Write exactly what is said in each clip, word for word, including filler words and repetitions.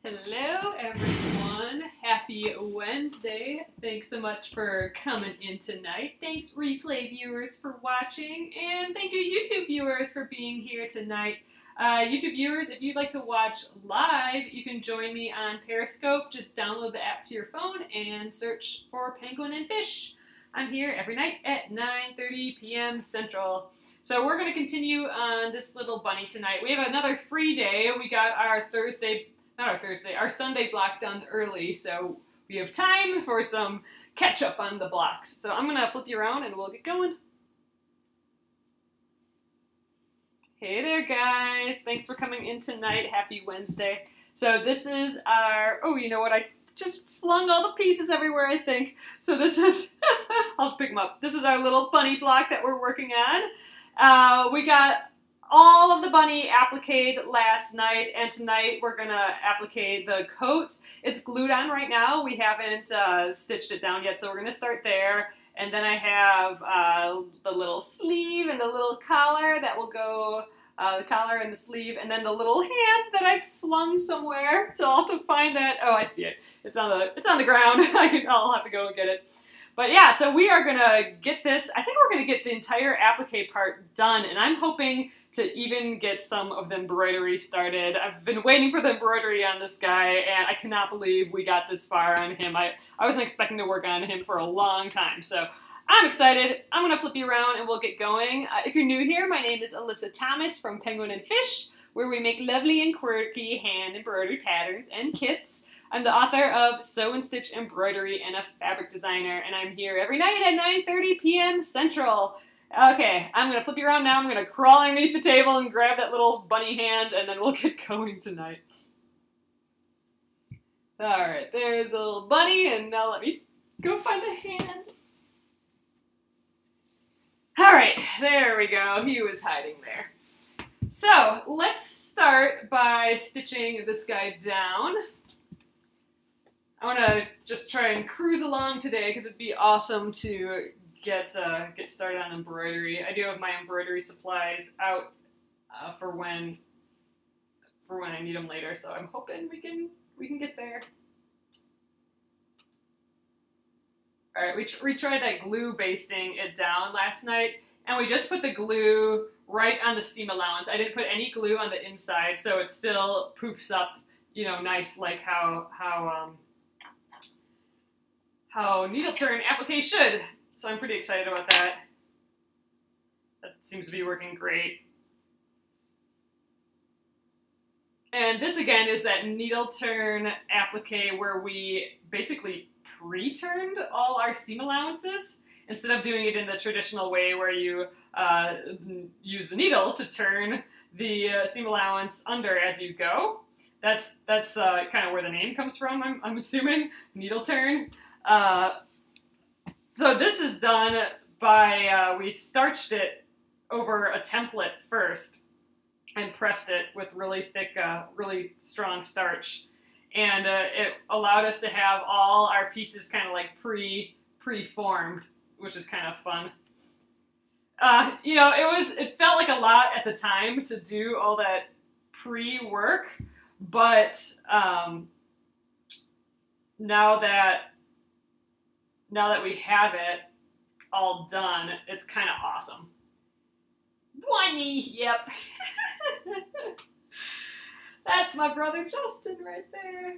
Hello everyone, happy Wednesday. Thanks so much for coming in tonight. Thanks replay viewers for watching, and thank you YouTube viewers for being here tonight. Uh, YouTube viewers, if you'd like to watch live, you can join me on Periscope. Just download the app to your phone and search for Penguin and Fish. I'm here every night at nine thirty p m Central. So we're going to continue on this little bunny tonight. We have another free day. We got our Thursday Not our Thursday, our Sunday block done early, so we have time for some catch up on the blocks. So I'm gonna flip you around and we'll get going. Hey there guys, thanks for coming in tonight. Happy Wednesday. So this is our, oh you know what, I just flung all the pieces everywhere I think. So this is, I'll pick them up. This is our little bunny block that we're working on. Uh, we got all of the bunny appliqued last night, and tonight we're gonna applique the coat. It's glued on right now. We haven't uh, stitched it down yet, so we're gonna start there. And then I have uh, the little sleeve and the little collar that will go, uh, the collar and the sleeve, and then the little hand that I flung somewhere. So I'll have to find that. Oh, I see it. It's on the, it's on the ground. I can, I'll have to go and get it. But yeah, so we are gonna get this, I think we're gonna get the entire applique part done, and I'm hoping to even get some of the embroidery started. I've been waiting for the embroidery on this guy, and I cannot believe we got this far on him. I, I wasn't expecting to work on him for a long time, so I'm excited. I'm gonna flip you around and we'll get going. Uh, if you're new here, my name is Alyssa Thomas from Penguin and Fish, where we make lovely and quirky hand embroidery patterns and kits. I'm the author of Sew and Stitch Embroidery and a fabric designer, and I'm here every night at nine thirty p m Central. Okay, I'm going to flip you around now. I'm going to crawl underneath the table and grab that little bunny hand, and then we'll get going tonight. Alright, there's the little bunny, and now let me go find the hand. Alright, there we go. He was hiding there. So, let's start by stitching this guy down. I want to just try and cruise along today because it'd be awesome to get uh, get started on embroidery. I do have my embroidery supplies out uh, for when for when I need them later, so I'm hoping we can we can get there. All right, we tr we tried that glue basting it down last night, and we just put the glue right on the seam allowance. I didn't put any glue on the inside, so it still poofs up, you know, nice like how how um. how needle turn applique should. So I'm pretty excited about that. That seems to be working great. And this again is that needle turn applique where we basically pre-turned all our seam allowances instead of doing it in the traditional way where you uh, use the needle to turn the uh, seam allowance under as you go. That's, that's uh, kind of where the name comes from, I'm, I'm assuming, needle turn. Uh, so this is done by, uh, we starched it over a template first and pressed it with really thick, uh, really strong starch. And uh, it allowed us to have all our pieces kind of like pre, pre-formed, which is kind of fun. Uh, you know, it was, it felt like a lot at the time to do all that pre-work, but um, now that Now that we have it all done, it's kind of awesome. Bunny, yep. That's my brother Justin right there.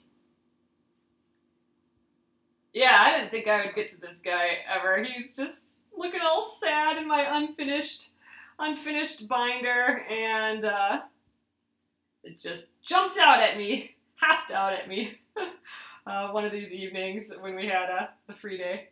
Yeah, I didn't think I would get to this guy ever. He's just looking all sad in my unfinished, unfinished binder, and uh, it just jumped out at me, hopped out at me. Uh, one of these evenings when we had a, a free day.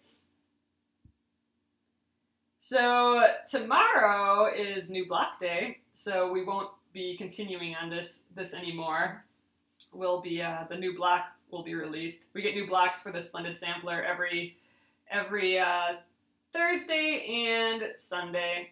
So tomorrow is new block day, so we won't be continuing on this this anymore. We'll be uh, the new block will be released. We get new blocks for the Splendid Sampler every every uh, Thursday and Sunday.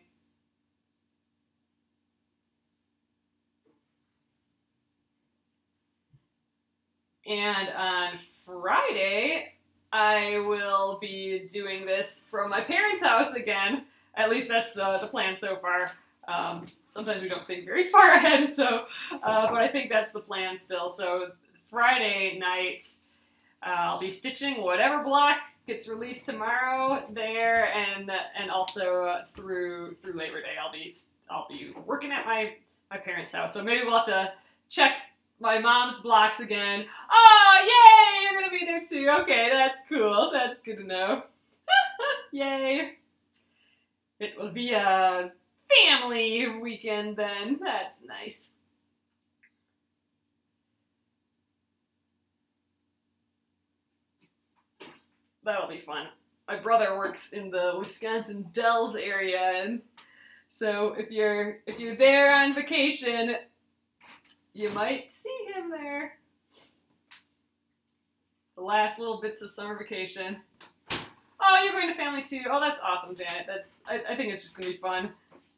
And on Friday, I will be doing this from my parents' house again. At least that's uh, the plan so far. Um, sometimes we don't think very far ahead, so, uh, but I think that's the plan still. So Friday night, uh, I'll be stitching whatever block gets released tomorrow there, and and also uh, through through Labor Day, I'll be I'll be working at my my parents' house. So maybe we'll have to check my mom's blocks again. Oh, yay! You're gonna be there too. Okay, that's cool. That's good to know. Yay! It will be a family weekend then. That's nice. That'll be fun. My brother works in the Wisconsin Dells area, and so if you're if you're there on vacation, you might see him there. The last little bits of summer vacation. Oh, you're going to family too. Oh, that's awesome, Janet. That's I, I think it's just gonna be fun.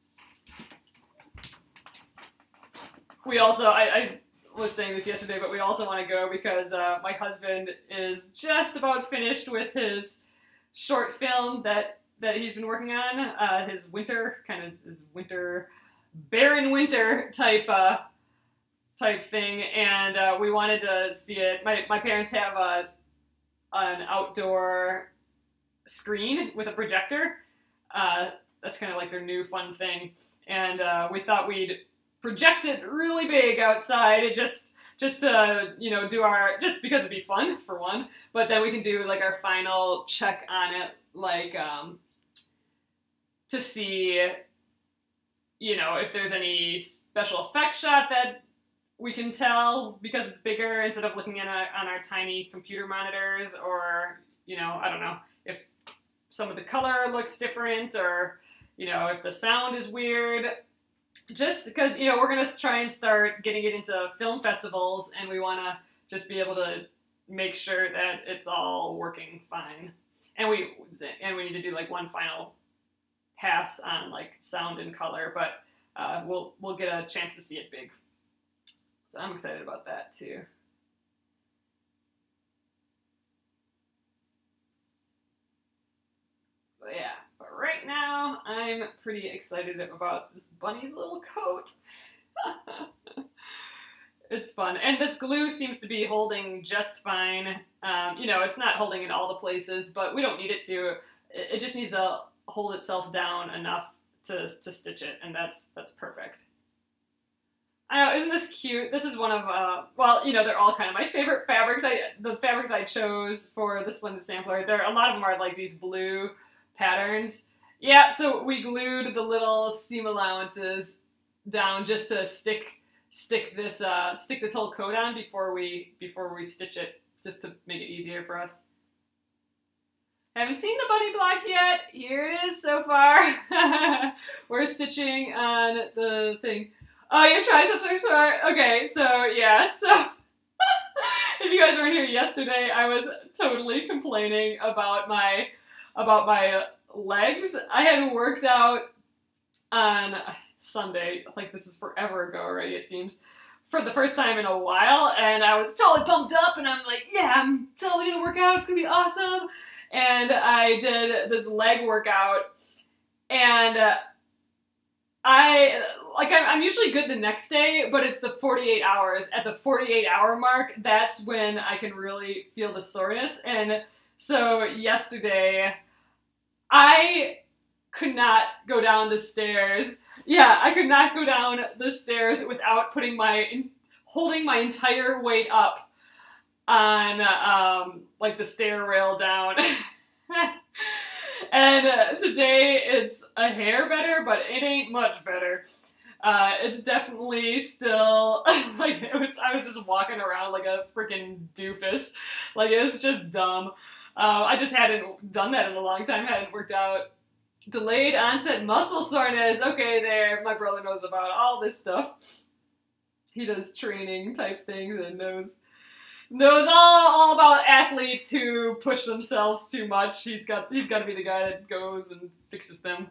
We also I, I was saying this yesterday, but we also want to go because uh, my husband is just about finished with his short film that that he's been working on. Uh, his winter kind of his winter barren winter type uh, type thing, and uh, we wanted to see it. My my parents have a an outdoor screen with a projector. Uh, that's kind of like their new fun thing, and uh, we thought we'd project it really big outside. It just just to you know do our just because it'd be fun for one, but then we can do like our final check on it, like um, to see you know if there's any special effect shot that we can tell because it's bigger instead of looking at a, on our tiny computer monitors, or you know I don't know if some of the color looks different, or you know if the sound is weird. Just because, you know, we're going to try and start getting it into film festivals, and we want to just be able to make sure that it's all working fine. And we and we need to do like one final pass on like sound and color, but uh, we'll we'll get a chance to see it big. So I'm excited about that too. But yeah. Right now, I'm pretty excited about this bunny's little coat. It's fun. And this glue seems to be holding just fine. Um, you know, it's not holding in all the places, but we don't need it to. It just needs to hold itself down enough to, to stitch it, and that's that's perfect. I know, isn't this cute? This is one of, uh, well, you know, they're all kind of my favorite fabrics. I The fabrics I chose for the Splendid Sampler, there, a lot of them are like these blue patterns. Yeah, so we glued the little seam allowances down just to stick stick this uh, stick this whole coat on before we before we stitch it, just to make it easier for us. Haven't seen the bunny block yet. Here it is so far. We're stitching on the thing. Oh, your triceps are short. Okay, so yeah, so if you guys weren't here yesterday, I was totally complaining about my about my legs. I had worked out on Sunday, like this is forever ago already, it seems, for the first time in a while, and I was totally pumped up, and I'm like, yeah, I'm totally gonna work out, it's gonna be awesome. And I did this leg workout, and uh, I, like, I'm, I'm usually good the next day, but it's the forty-eight hours. At the forty-eight hour mark, that's when I can really feel the soreness, and so yesterday, I could not go down the stairs. Yeah, I could not go down the stairs without putting my, holding my entire weight up on, um, like the stair rail down. And uh, today it's a hair better, but it ain't much better. Uh, it's definitely still, like, it was, I was just walking around like a freaking doofus. Like, it was just dumb. Uh, I just hadn't done that in a long time, hadn't worked out. Delayed onset muscle soreness. Okay, there. My brother knows about all this stuff. He does training type things and knows knows all, all about athletes who push themselves too much. He's got he's got to be the guy that goes and fixes them.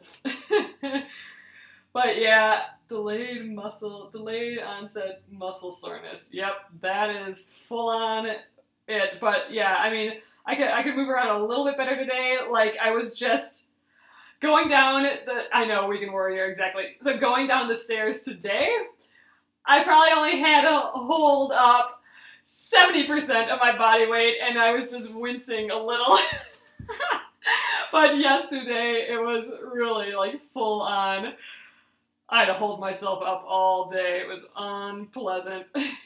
But yeah, delayed muscle, delayed onset muscle soreness. Yep, that is full on it. But yeah, I mean, I could I could move around a little bit better today. Like, I was just going down the, I know, Weekend Warrior, exactly. So going down the stairs today, I probably only had to hold up seventy percent of my body weight, and I was just wincing a little. But yesterday, it was really like full on. I had to hold myself up all day. It was unpleasant.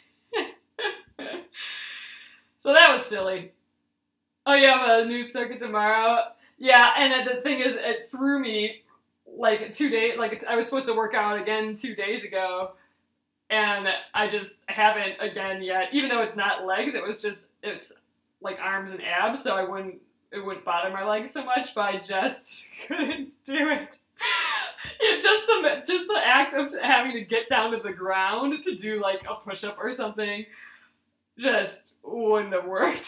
So that was silly. Oh, you have a new circuit tomorrow? Yeah, and the thing is, it threw me like two days, like I was supposed to work out again two days ago, and I just haven't again yet, even though it's not legs, it was just, it's like arms and abs, so I wouldn't, it wouldn't bother my legs so much, but I just couldn't do it. Yeah, just the just the act of having to get down to the ground to do like a push-up or something just wouldn't have worked.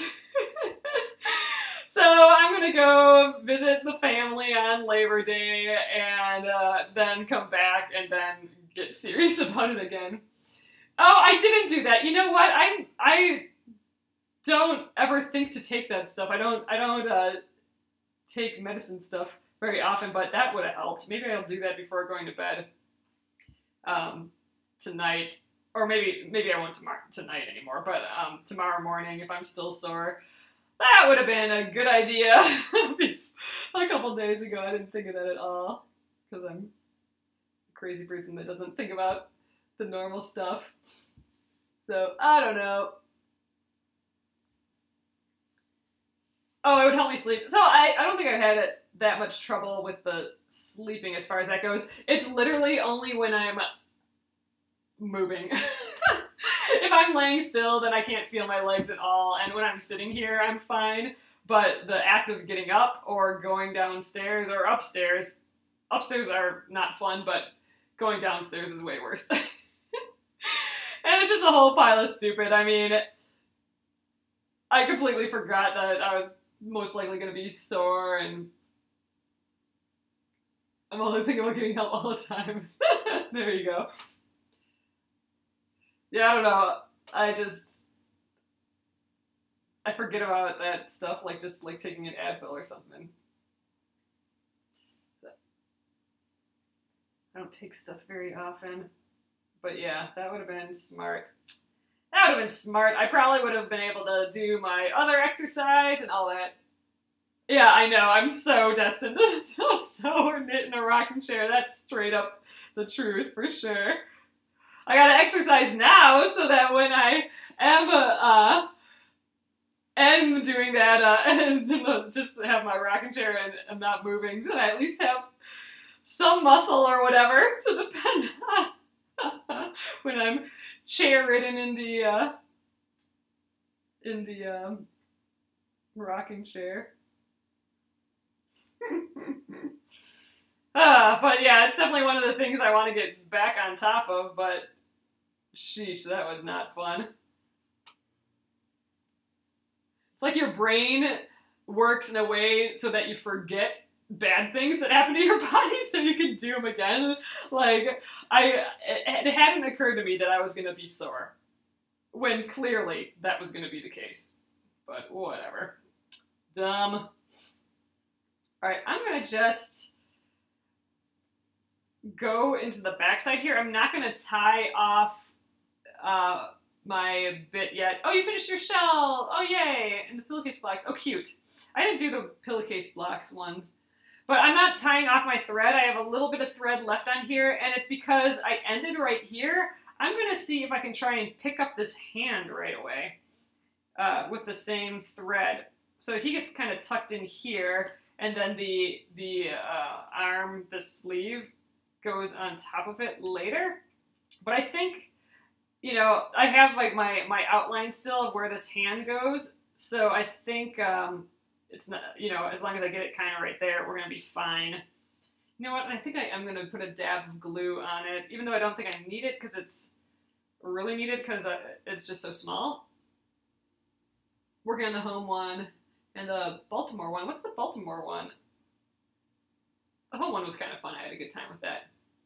So I'm gonna go visit the family on Labor Day and uh, then come back and then get serious about it again. Oh, I didn't do that. You know what? I I don't ever think to take that stuff. I don't I don't uh, take medicine stuff very often, but that would have helped. Maybe I'll do that before going to bed um, tonight, or maybe maybe I won't tomorrow tonight anymore. But um, tomorrow morning, if I'm still sore, that would have been a good idea. A couple days ago, I didn't think of that at all because I'm a crazy person that doesn't think about the normal stuff. So I don't know. Oh, it would help me sleep. So I, I don't think I've had it that much trouble with the sleeping as far as that goes. It's literally only when I'm moving. If I'm laying still, then I can't feel my legs at all. And when I'm sitting here, I'm fine. But the act of getting up or going downstairs or upstairs, upstairs are not fun, but going downstairs is way worse. And it's just a whole pile of stupid. I mean, I completely forgot that I was most likely going to be sore, and I'm only thinking about getting help all the time. There you go. Yeah, I don't know. I just, I forget about that stuff, like just like taking an Advil or something. I don't take stuff very often. But yeah, that would have been smart. That would have been smart. I probably would have been able to do my other exercise and all that. Yeah, I know. I'm so destined to, to sew or knit in a rocking chair. That's straight up the truth, for sure. I gotta exercise now so that when I am uh, am doing that uh, and just have my rocking chair and I'm not moving, then I at least have some muscle or whatever to depend on when I'm chair-ridden in the uh, in the um, rocking chair. uh, but yeah, it's definitely one of the things I want to get back on top of, but sheesh, that was not fun. It's like your brain works in a way so that you forget bad things that happen to your body so you can do them again. Like, I, it hadn't occurred to me that I was going to be sore, when clearly that was going to be the case. But whatever. Dumb. Alright, I'm going to just go into the backside here. I'm not going to tie off uh, my bit yet. Oh, you finished your shell! Oh, yay! And the pillowcase blocks. Oh, cute. I didn't do the pillowcase blocks one. But I'm not tying off my thread. I have a little bit of thread left on here, and it's because I ended right here. I'm going to see if I can try and pick up this hand right away uh, with the same thread. So he gets kind of tucked in here, and then the, the uh, arm, the sleeve, goes on top of it later. But I think, you know, I have like my, my outline still of where this hand goes, so I think um, it's not, you know, as long as I get it kind of right there, we're going to be fine. You know what, I think I am going to put a dab of glue on it, even though I don't think I need it because it's really needed because uh, it's just so small. Working on the home one and the Baltimore one. What's the Baltimore one? The home one was kind of fun. I had a good time with that.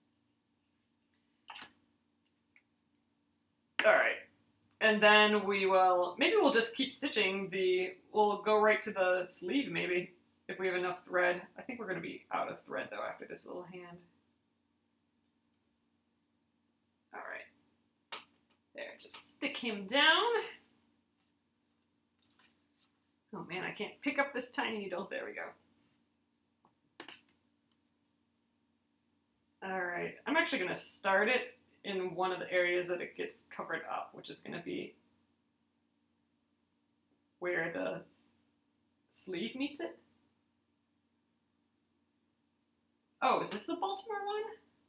All right. And then we will, maybe we'll just keep stitching the, we'll go right to the sleeve maybe, if we have enough thread. I think we're going to be out of thread though after this little hand. All right. There, just stick him down. man, I can't pick up this tiny needle. There we go. All right, I'm actually gonna start it in one of the areas that it gets covered up, which is gonna be where the sleeve meets it. Oh, is this the Baltimore one?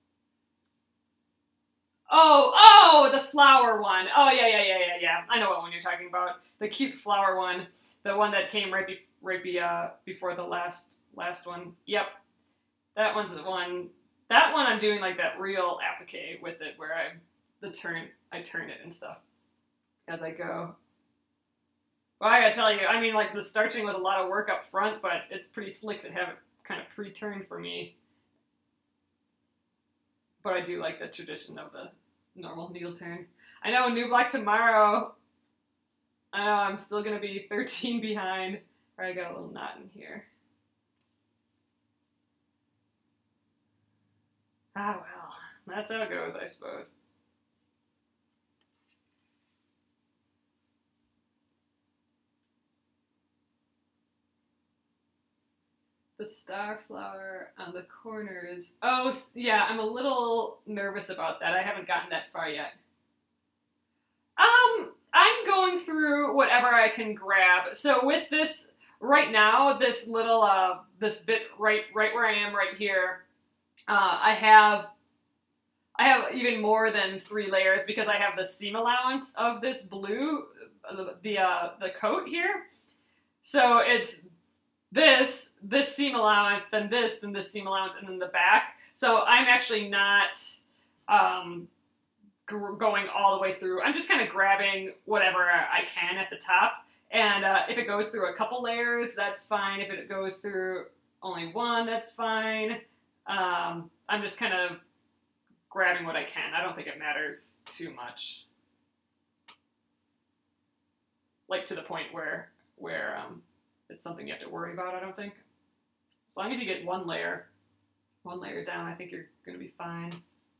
Oh, oh, the flower one. Oh, yeah, yeah, yeah, yeah, yeah. I know what one you're talking about. The cute flower one. The one that came right, be right be uh, before the last last one. Yep. That one's the one. That one I'm doing like that real applique with it, where I the turn I turn it and stuff as I go. Well, I gotta tell you, I mean, like the starching was a lot of work up front, but it's pretty slick to have it kind of pre-turned for me. But I do like the tradition of the normal needle turn. I know, new black tomorrow. I know, I'm still gonna be thirteen behind. Or I got a little knot in here. Ah, well, that's how it goes, I suppose. The star flower on the corners. Oh, yeah, I'm a little nervous about that. I haven't gotten that far yet. Um, I'm going through whatever I can grab. So with this, right now, this little, uh, this bit right, right where I am right here, uh, I have, I have even more than three layers because I have the seam allowance of this blue, the, the, uh, the coat here. So it's this, this seam allowance, then this, then this seam allowance, and then the back. So I'm actually not um, going all the way through. I'm just kind of grabbing whatever I can at the top. And uh, if it goes through a couple layers, that's fine. If it goes through only one, that's fine. Um, I'm just kind of grabbing what I can. I don't think it matters too much. Like to the point where, where, um, it's something you have to worry about, I don't think. As long as you get one layer, one layer down, I think you're going to be fine.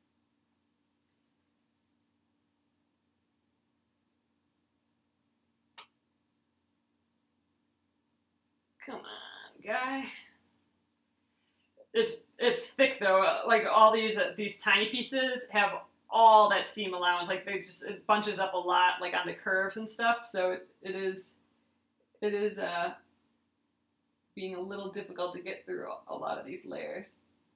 Come on, guy. It's it's thick though. Like all these uh, these tiny pieces have all that seam allowance. Like they just it bunches up a lot, like on the curves and stuff. So it, it is it is uh. being a little difficult to get through a lot of these layers.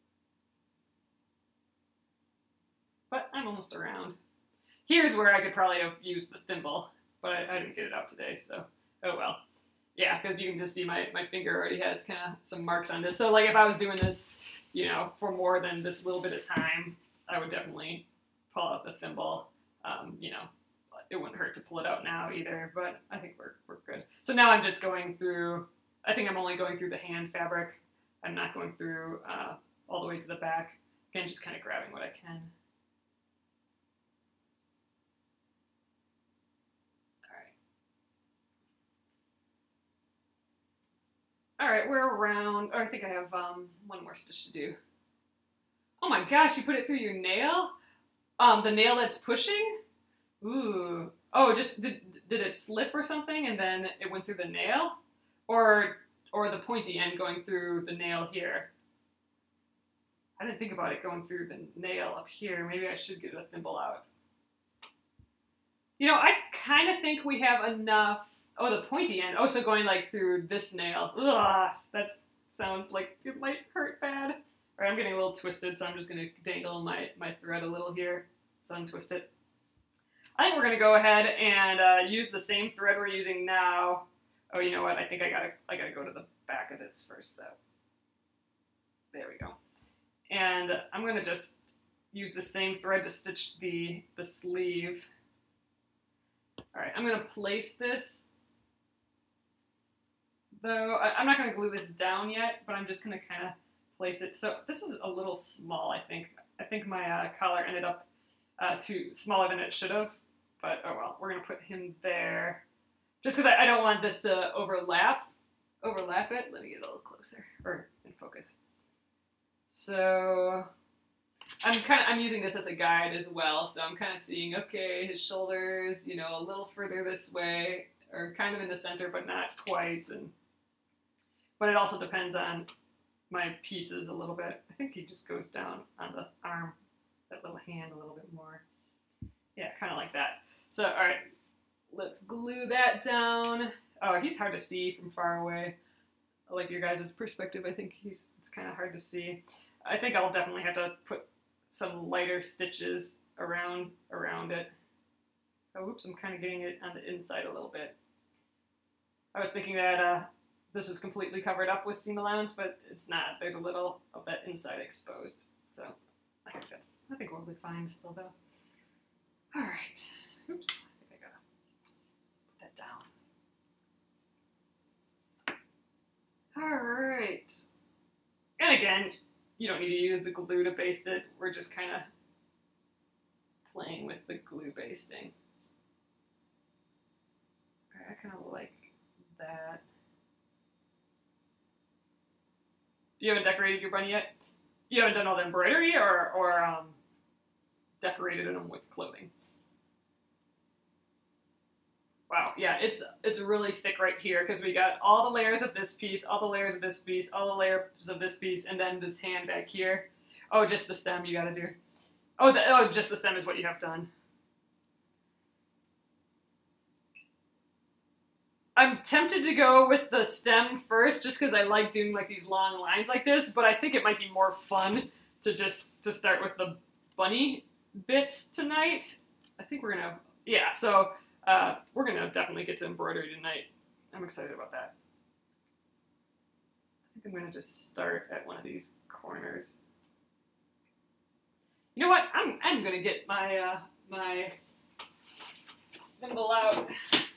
But I'm almost around. Here's where I could probably have used the thimble, but I, I didn't get it out today, so oh well. Yeah, because you can just see my, my finger already has kind of some marks on this. So like if I was doing this, you know, for more than this little bit of time, I would definitely pull out the thimble. Um, you know, it wouldn't hurt to pull it out now either, but I think we're, we're good. So now I'm just going through, I think I'm only going through the hand fabric. I'm not going through uh, all the way to the back. Again, just kind of grabbing what I can. All right, we're around, oh, I think I have um, one more stitch to do. Oh my gosh, you put it through your nail? Um, the nail that's pushing? Ooh. Oh, just, did, did it slip or something and then it went through the nail? Or, or the pointy end going through the nail here? I didn't think about it going through the nail up here. Maybe I should get a thimble out. You know, I kind of think we have enough. Oh, the pointy end. Oh, so going like through this nail. Ugh, that sounds like it might hurt bad. All right, I'm getting a little twisted, so I'm just going to dangle my, my thread a little here. So untwist it. I think we're going to go ahead and uh, use the same thread we're using now. Oh, you know what? I think I gotta I gotta go to the back of this first, though. There we go. And I'm going to just use the same thread to stitch the the sleeve. All right, I'm going to place this. Though I'm not going to glue this down yet, but I'm just going to kind of place it. So this is a little small, I think. I think my uh, collar ended up uh, too smaller than it should have. But oh well, we're going to put him there. Just because I, I don't want this to overlap, overlap it. Let me get a little closer, or in focus. So I'm kind of I'm using this as a guide as well. So I'm kind of seeing, okay, his shoulders, you know, a little further this way, or kind of in the center, but not quite. And but it also depends on my pieces a little bit. I think he just goes down on the arm, that little hand a little bit more. Yeah, kind of like that. So, all right, let's glue that down. Oh, he's hard to see from far away. I like your guys' perspective. I think he's it's kind of hard to see. I think I'll definitely have to put some lighter stitches around around it. Oh, oops, I'm kind of getting it on the inside a little bit. I was thinking that uh, this is completely covered up with seam allowance, but it's not. There's a little of that inside exposed. So I think that's, I think we'll be fine still though. All right, oops, I think I gotta put that down. All right, and again, you don't need to use the glue to baste it. We're just kind of playing with the glue basting. All right, I kind of like that. You haven't decorated your bunny yet? You haven't done all the embroidery or, or um, decorated them with clothing? Wow, yeah, it's it's really thick right here because we got all the layers of this piece, all the layers of this piece, all the layers of this piece, and then this hand back here. Oh, just the stem you gotta do. Oh, the, oh, just the stem is what you have done. I'm tempted to go with the stem first just because I like doing like these long lines like this, but I think it might be more fun to just to start with the bunny bits tonight. I think we're gonna, yeah, so uh, we're gonna definitely get to embroidery tonight. I'm excited about that. I think I'm gonna just start at one of these corners. You know what? I'm I'm gonna get my uh, my thimble out.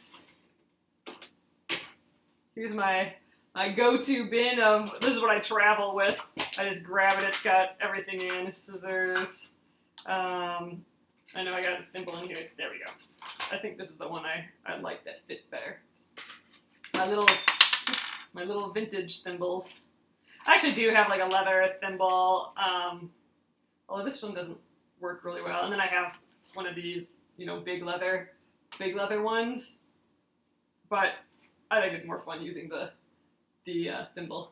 Here's my my go-to bin of, this is what I travel with. I just grab it, it's got everything in, scissors. Um, I know I got a thimble in here, there we go. I think this is the one I, I like that fit better. My little, oops, my little vintage thimbles. I actually do have like a leather thimble, um, although this one doesn't work really well. And then I have one of these, you know, big leather, big leather ones. But I think it's more fun using the the uh, thimble.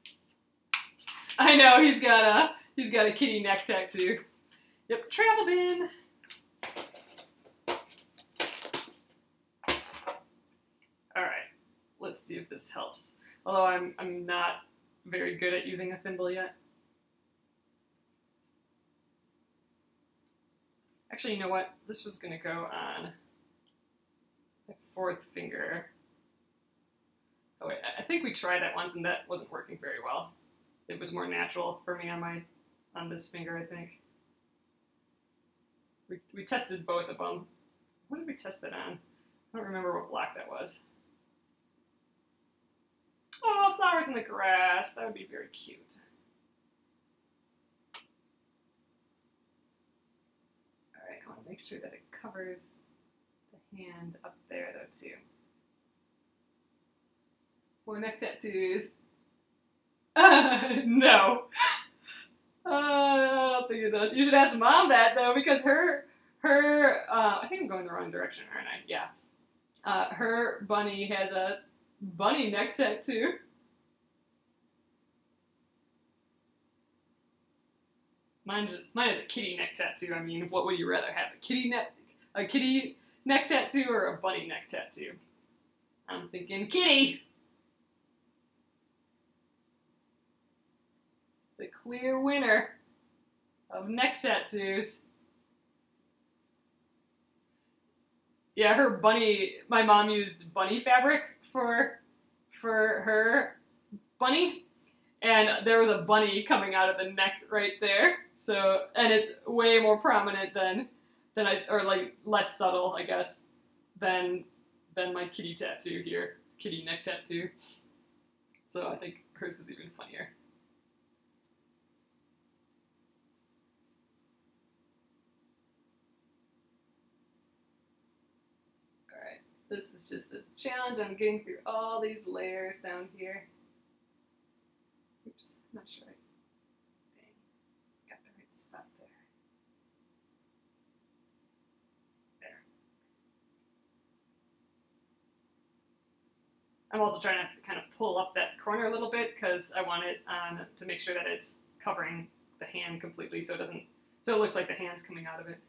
I know he's got a he's got a kitty neck tattoo. Yep, travel bin. All right, let's see if this helps. Although I'm I'm not very good at using a thimble yet. Actually, you know what? This was gonna go on the fourth finger. Oh wait, I think we tried that once and that wasn't working very well. It was more natural for me on my, on this finger, I think. We, we tested both of them. What did we test that on? I don't remember what block that was. Oh, flowers in the grass. That would be very cute. All right, I want to make sure that it covers the hand up there though too. More neck tattoos. Uh, no. Uh, I don't think it does. You should ask Mom that though, because her, her, uh, I think I'm going the wrong direction, aren't I? Yeah. Uh, her bunny has a bunny neck tattoo. Mine just, mine is a kitty neck tattoo. I mean, what would you rather have? A kitty neck, a kitty neck tattoo or a bunny neck tattoo? I'm thinking kitty. The clear winner of neck tattoos. Yeah, her bunny, my mom used bunny fabric for, for her bunny, and there was a bunny coming out of the neck right there. So, and it's way more prominent than, than I, or like less subtle, I guess, than, than my kitty tattoo here, kitty neck tattoo. So I think hers is even funnier. This is just a challenge. I'm getting through all these layers down here. Oops, not sure. Dang, got the right spot there. There. I'm also trying to kind of pull up that corner a little bit because I want it on to make sure that it's covering the hand completely so it doesn't, so it looks like the hand's coming out of it.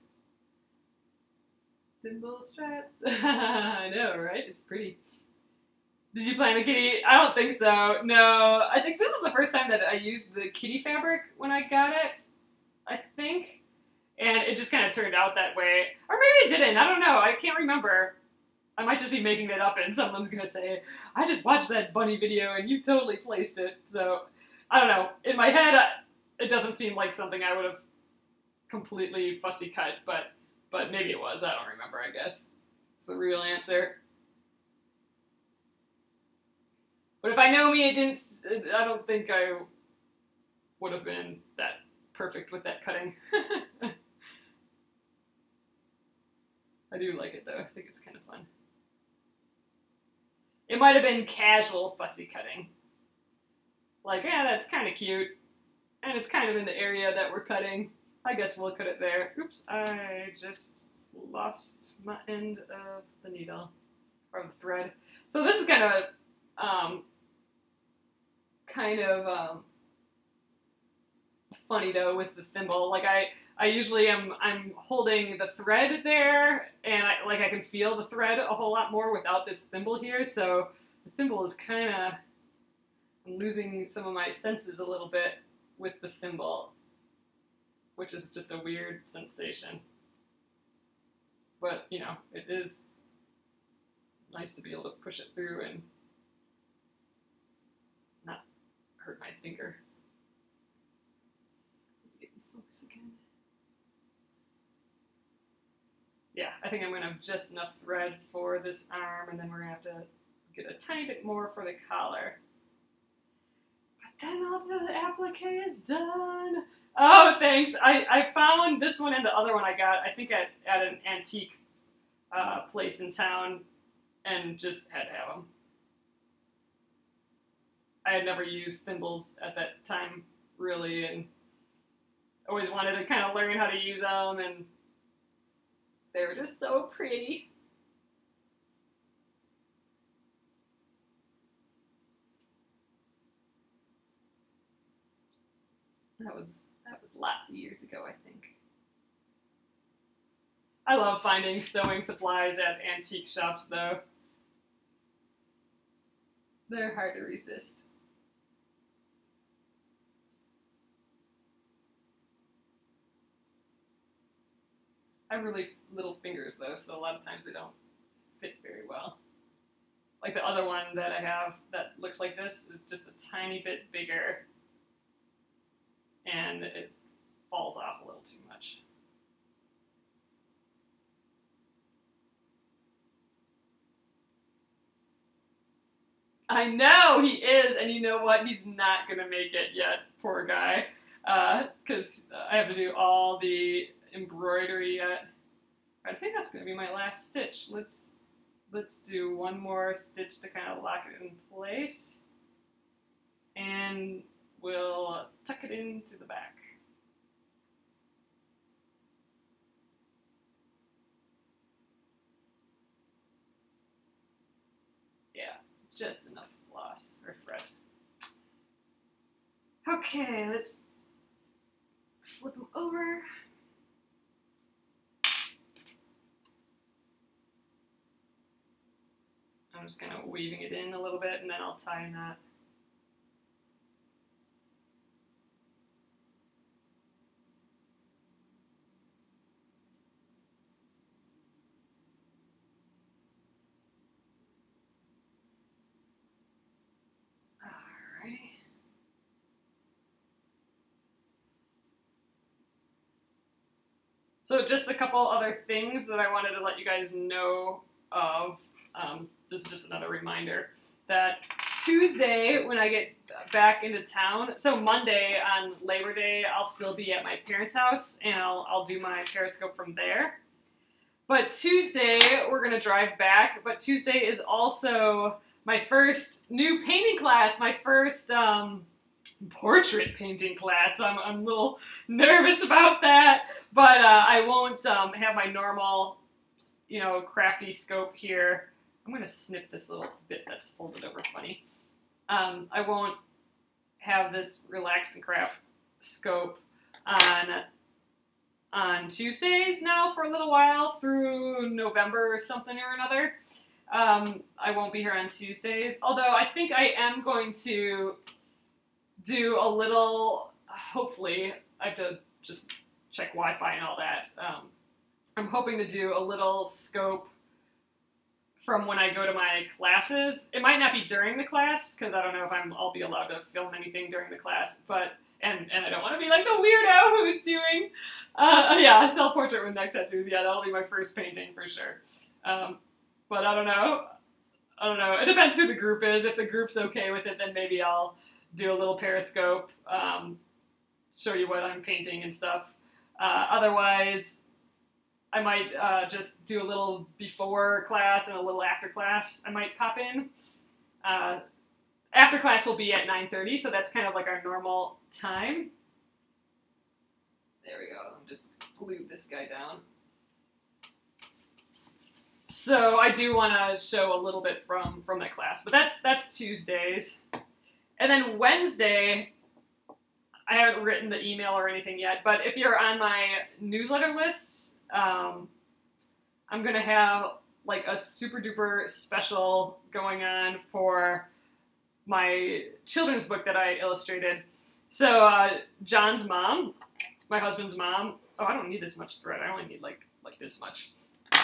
Thimble straps. I know, right? It's pretty. Did you plan the kitty? I don't think so. No, I think this is the first time that I used the kitty fabric when I got it, I think. And it just kind of turned out that way. Or maybe it didn't. I don't know. I can't remember. I might just be making it up and someone's going to say, I just watched that bunny video and you totally placed it. So, I don't know. In my head, it doesn't seem like something I would have completely fussy cut, but but maybe it was. I don't remember, I guess. It's the real answer. But if I know me, it didn't, I don't think I would have been that perfect with that cutting. I do like it though. I think it's kind of fun. It might have been casual fussy cutting. Like, yeah, that's kind of cute. And it's kind of in the area that we're cutting. I guess we'll cut it there. Oops, I just lost my end of the needle, or the thread. So this is kind of, um, kind of, um, funny though with the thimble. Like I, I usually am, I'm holding the thread there, and I, like I can feel the thread a whole lot more without this thimble here, so the thimble is kind of, I'm losing some of my senses a little bit with the thimble, which is just a weird sensation. But, you know, it is nice to be able to push it through and not hurt my finger. Get in focus again. Yeah, I think I'm going to have just enough thread for this arm, and then we're going to have to get a tiny bit more for the collar. But then all the applique is done. Oh, thanks. I, I found this one and the other one I got, I think at, at an antique uh, place in town, and just had to have them. I had never used thimbles at that time, really, and always wanted to kind of learn how to use them, and they were just so pretty. That was that was lots of years ago, I think. I love finding sewing supplies at antique shops, though. They're hard to resist. I have really little fingers, though, so a lot of times they don't fit very well. Like the other one that I have that looks like this is just a tiny bit bigger, and it falls off a little too much. I know he is, and you know what? He's not gonna make it yet, poor guy, because uh, I have to do all the embroidery yet. I think that's gonna be my last stitch. Let's let's do one more stitch to kind of lock it in place, and we'll tuck it into the back. Yeah, just enough floss or thread. Okay, let's flip them over. I'm just kind of weaving it in a little bit, and then I'll tie a knot. Alrighty. So just a couple other things that I wanted to let you guys know of. Um, this is just another reminder that Tuesday, when I get back into town, so Monday on Labor Day, I'll still be at my parents' house, and I'll, I'll do my Periscope from there. But Tuesday, we're going to drive back, but Tuesday is also my first new painting class, my first um, portrait painting class. So I'm, I'm a little nervous about that, but uh, I won't um, have my normal, you know, crafty scope here. I'm going to snip this little bit that's folded over funny. Um, I won't have this Relax and Craft scope on, on Tuesdays now for a little while through November or something or another. Um, I won't be here on Tuesdays, although I think I am going to do a little, hopefully, I have to just check Wi-Fi and all that. Um, I'm hoping to do a little scope from when I go to my classes. It might not be during the class, because I don't know if I'm, I'll be allowed to film anything during the class, but, and, and I don't want to be like the weirdo who's doing, uh, yeah, self-portrait with neck tattoos. Yeah, that'll be my first painting for sure. Um, But I don't know. I don't know. It depends who the group is. If the group's okay with it, then maybe I'll do a little Periscope, um, show you what I'm painting and stuff. Uh, otherwise, I might uh, just do a little before class and a little after class. I might pop in. Uh, after class will be at nine thirty, so that's kind of like our normal time. There we go. I'm just glue this guy down. So I do want to show a little bit from, from that class, but that's, that's Tuesdays. And then Wednesday, I haven't written the email or anything yet, but if you're on my newsletter list, um, I'm going to have like a super duper special going on for my children's book that I illustrated. So uh, John's mom, my husband's mom, oh, I don't need this much thread. I only need like, like this much.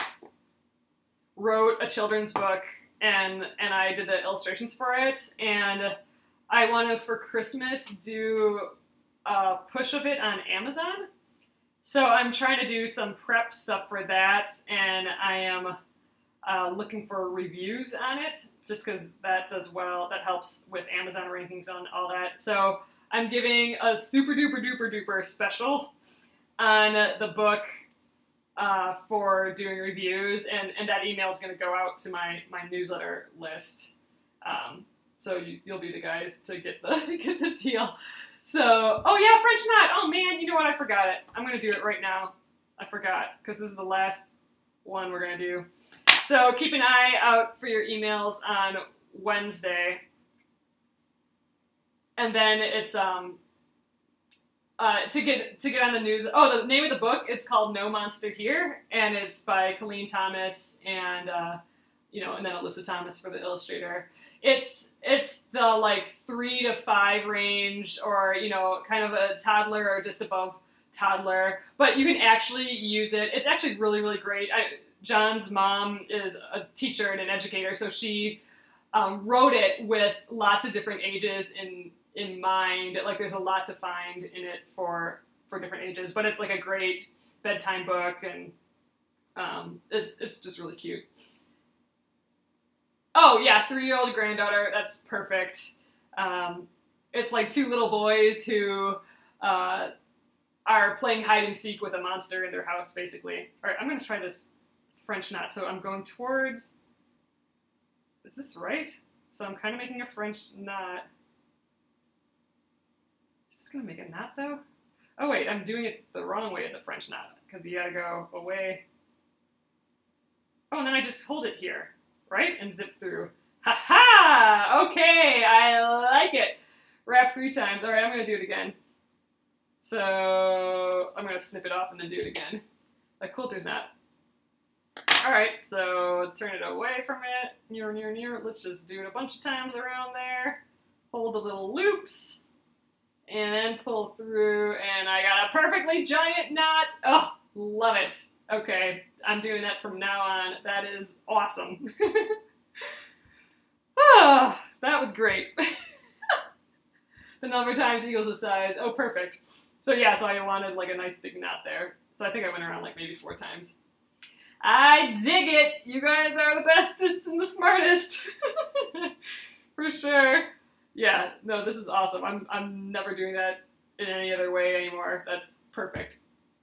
Wrote a children's book, and and I did the illustrations for it, and I want to, for Christmas, do a push of it on Amazon. So I'm trying to do some prep stuff for that, and I am uh, looking for reviews on it, just because that does well, that helps with Amazon rankings on all that. So I'm giving a super duper duper duper special on the book Uh, for doing reviews, and, and that email is going to go out to my, my newsletter list. Um, so you, you'll be the guys to get the get the deal. So, oh yeah, French knot. Oh man, you know what? I forgot it. I'm going to do it right now. I forgot, because this is the last one we're going to do. So keep an eye out for your emails on Wednesday. And then it's... um. Uh, to get to get on the news, oh, the name of the book is called No Monster Here, and it's by Alyssa Thomas and uh, you know, and then Alyssa Thomas for the illustrator. It's it's the like three to five range, or you know, kind of a toddler or just above toddler, but you can actually use it. It's actually really really great. I, John's mom is a teacher and an educator, so she um, wrote it with lots of different ages in. in mind. Like there's a lot to find in it for for different ages, but it's like a great bedtime book, and um, it's it's just really cute. Oh yeah, three-year-old granddaughter. That's perfect. Um, it's like two little boys who uh, are playing hide and seek with a monster in their house, basically. All right, I'm gonna try this French knot. So I'm going towards. Is this right? So I'm kind of making a French knot. Just gonna make a knot though. Oh wait, I'm doing it the wrong way of the French knot, because you gotta go away. Oh, and then I just hold it here, right? And zip through. Ha ha! Okay, I like it. Wrap three times. All right, I'm gonna do it again. So I'm gonna snip it off and then do it again. Like quilter's knot. All right, so turn it away from it. Near, near, near. Let's just do it a bunch of times around there. Hold the little loops. And then pull through, and I got a perfectly giant knot. Oh, love it. Okay, I'm doing that from now on. That is awesome. Oh, that was great. The number of times equals the size. Oh, perfect. So yeah, so I wanted like a nice big knot there. So I think I went around like maybe four times. I dig it. You guys are the bestest and the smartest. For sure. Yeah, no, this is awesome. I'm I'm never doing that in any other way anymore. That's perfect.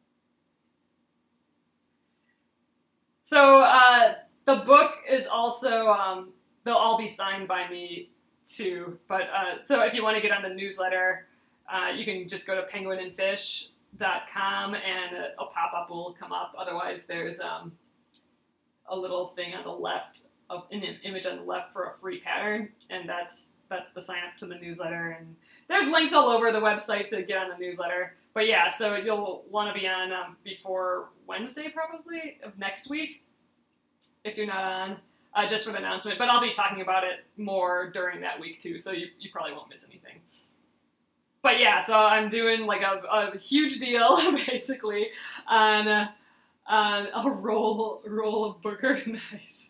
So uh, the book is also, um, they'll all be signed by me too. But uh, so if you want to get on the newsletter, uh, you can just go to penguin and fish dot com, and a, a pop-up will come up. Otherwise, there's um, a little thing on the left a, an image on the left for a free pattern, and that's that's the sign up to the newsletter. And there's links all over the website to get on the newsletter. But yeah, so you'll want to be on um, before Wednesday probably of next week if you're not on, uh, just for the announcement. But I'll be talking about it more during that week too, so you, you probably won't miss anything. But yeah, so I'm doing like a, a huge deal basically on, uh, on a roll roll of booger nice.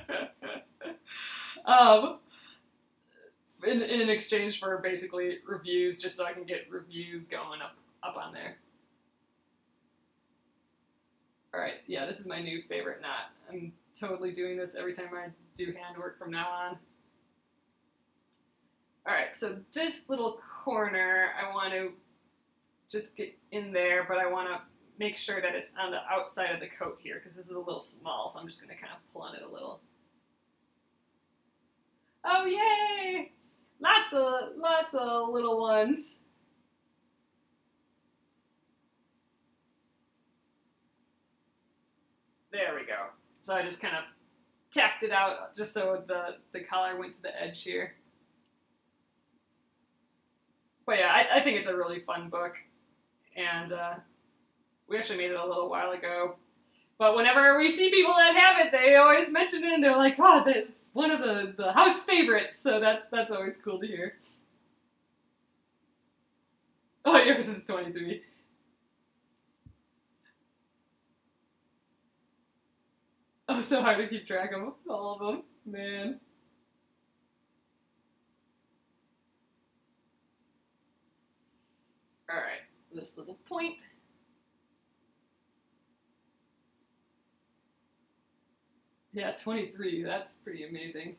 um, in, in exchange for basically reviews, just so I can get reviews going up up on there. All right, yeah, this is my new favorite knot. I'm totally doing this every time I do handwork from now on. All right, so this little corner, I want to just get in there, but I want to make sure that it's on the outside of the coat here, because this is a little small, so I'm just going to kind of pull on it a little. Oh, yay! Lots of, lots of little ones. There we go. So I just kind of tacked it out just so the, the collar went to the edge here. But yeah, I, I think it's a really fun book. And uh, we actually made it a little while ago. But whenever we see people that have it, they always mention it and they're like, oh, that's one of the, the house favorites. So that's, that's always cool to hear. Oh, yours is twenty-three. Oh, so hard to keep track of all of them, man. All right, this little point. Yeah, twenty-three, that's pretty amazing.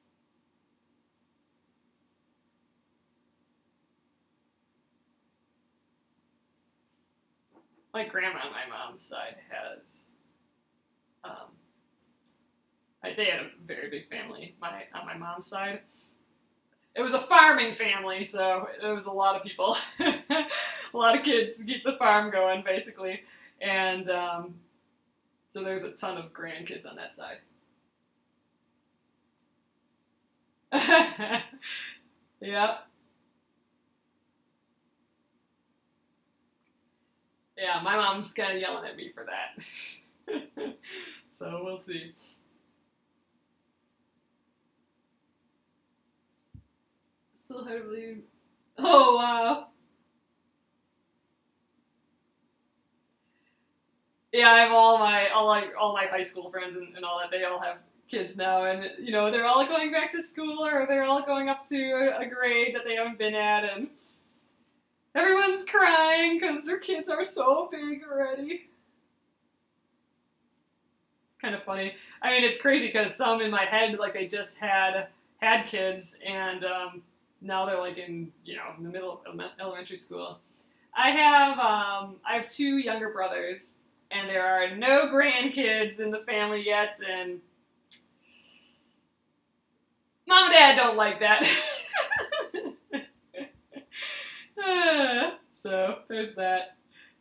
My grandma on my mom's side has, um, they had a very big family my, on my mom's side. It was a farming family, so there was a lot of people, a lot of kids to keep the farm going, basically. And um, so there's a ton of grandkids on that side. Yep. Yeah, my mom's kind of yelling at me for that. So we'll see. Still hard to believe. Oh, wow. Yeah, I have all my all my all my high school friends and, and all that. They all have kids now, and you know they're all going back to school, or they're all going up to a, a grade that they haven't been at, and everyone's crying because their kids are so big already. It's kind of funny. I mean, it's crazy because some in my head, like they just had had kids, and um, now they're like in you know in the middle of elementary school. I have um, I have two younger brothers, and there are no grandkids in the family yet, and Mom and Dad don't like that. uh, so there's that.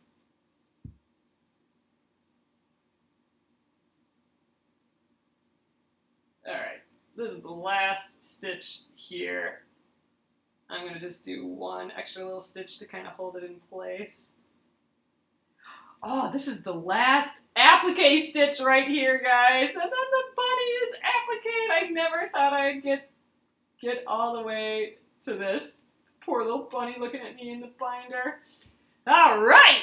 All right, this is the last stitch here. I'm going to just do one extra little stitch to kind of hold it in place. Oh, this is the last applique stitch right here, guys. And then the bunny is appliqué. I never thought I'd get get all the way to this. Poor little bunny looking at me in the binder. All right.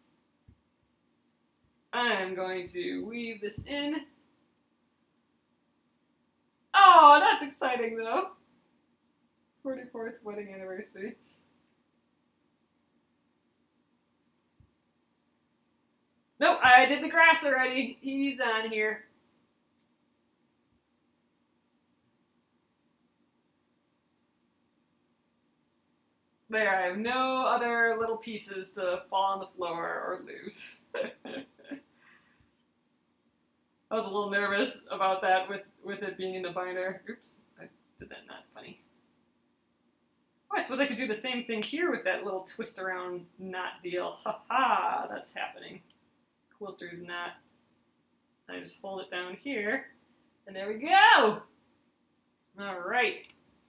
I'm going to weave this in. Oh, that's exciting though. forty-fourth wedding anniversary. Nope, I did the grass already. He's on here. There, I have no other little pieces to fall on the floor or lose. I was a little nervous about that with, with it being in the binder. Oops, I did that not funny. Oh, I suppose I could do the same thing here with that little twist around knot deal. Ha ha, that's happening. Quilter's knot. I just hold it down here, And there we go. All right.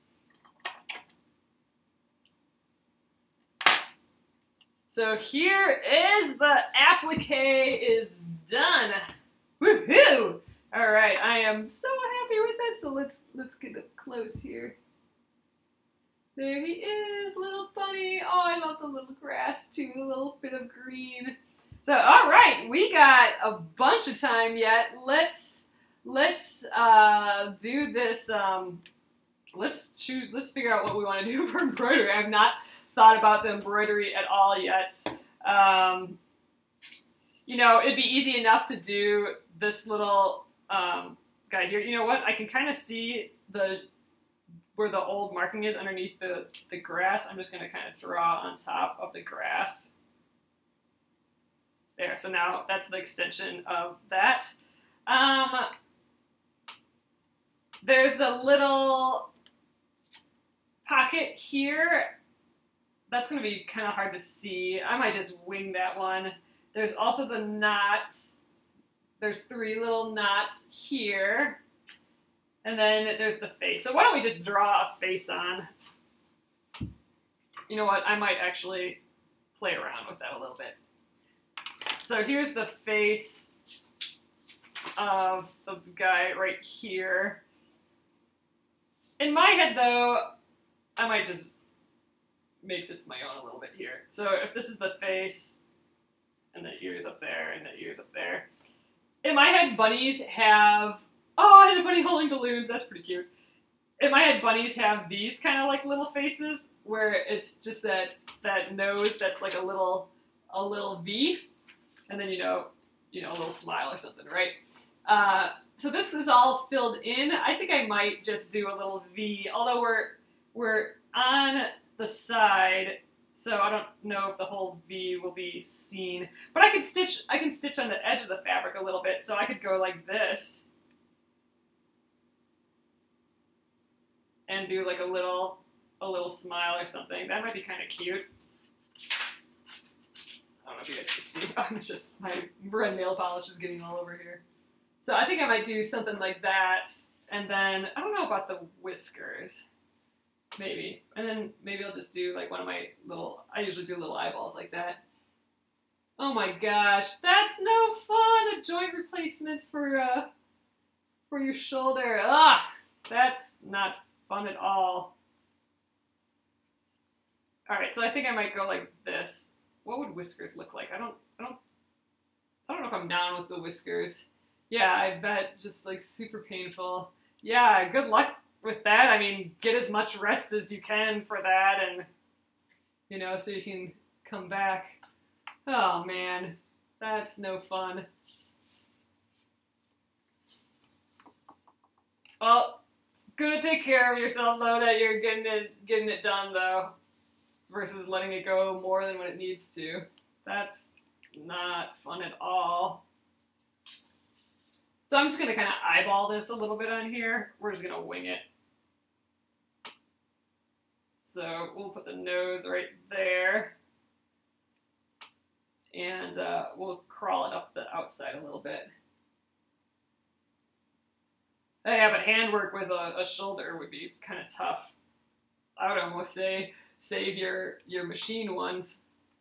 So here is the applique is done. Woohoo! All right, I am so happy with it. So let's let's get up close here. There he is, little bunny. Oh, I love the little grass too, a little bit of green. So all right, we got a bunch of time yet. Let's let's uh, do this. Um, let's choose. Let's figure out what we want to do for embroidery. I've not thought about the embroidery at all yet. Um, you know, it'd be easy enough to do this little um, guy here. You know what? I can kind of see the where the old marking is underneath the, the grass. I'm just going to kind of draw on top of the grass. There, so now that's the extension of that. Um, there's the little pocket here. That's going to be kind of hard to see. I might just wing that one. There's also the knots. There's three little knots here. And then there's the face. So why don't we just draw a face on? You know what? I might actually play around with that a little bit. So here's the face of the guy right here. In my head, though, I might just make this my own a little bit here. So if this is the face, and the ears up there, and the ears up there. In my head, bunnies have, oh, I had a bunny holding balloons, that's pretty cute. In my head, bunnies have these kind of like little faces, where it's just that, that nose that's like a little, a little V, and then, you know, you know, a little smile or something, right? Uh, so this is all filled in. I think I might just do a little V, although we're, we're on the side, so I don't know if the whole V will be seen. But I could stitch, I can stitch on the edge of the fabric a little bit, so I could go like this. And do like a little, a little smile or something. That might be kind of cute. I don't know if you guys can see. I'm just, my red nail polish is getting all over here. So I think I might do something like that. And then, I don't know about the whiskers. Maybe. And then maybe I'll just do like one of my little, I usually do little eyeballs like that. Oh my gosh, that's no fun! A joint replacement for, uh, for your shoulder. Ah, that's not fun at all. Alright, so I think I might go like this. What would whiskers look like? I don't, I don't, I don't know if I'm down with the whiskers. Yeah, I bet, just like super painful. Yeah, good luck with that. I mean, get as much rest as you can for that, and, you know, so you can come back. Oh man, that's no fun. Well, gonna take care of yourself though, that you're getting it, getting it done though, versus letting it go more than what it needs to. That's not fun at all. So I'm just gonna kind of eyeball this a little bit on here. We're just gonna wing it. So we'll put the nose right there. And uh, we'll crawl it up the outside a little bit. Yeah, but handwork with a, a shoulder would be kind of tough. I would almost say save your, your machine ones.